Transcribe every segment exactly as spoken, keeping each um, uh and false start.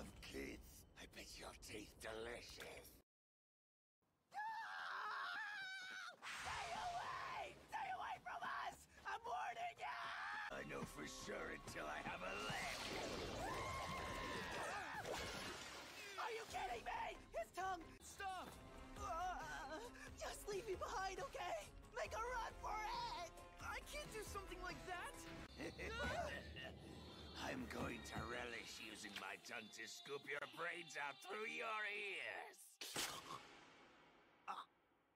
love kids. I bet your teeth delicious. Stay away! Stay away from us! I'm warning you! I know for sure until I have a leg. Are you kidding me? His tongue! Stop! Uh, just leave me behind, okay? Make a run for it! I can't do something like that! I'm going to relish using my tongue to scoop your brains out through your ears! uh.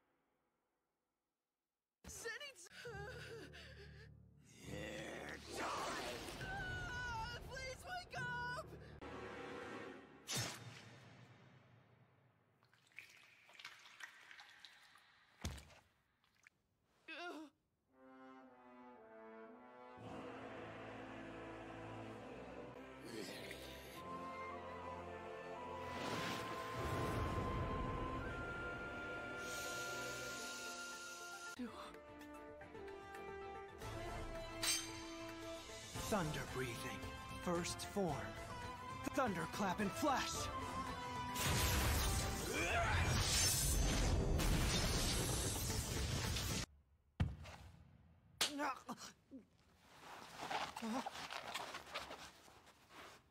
Zenitsu! You're dying! Ah, please wake up! Uh. Thunder breathing, first form. Thunderclap and flash!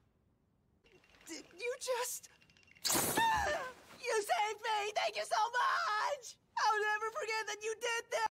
Did you just... You saved me! Thank you so much!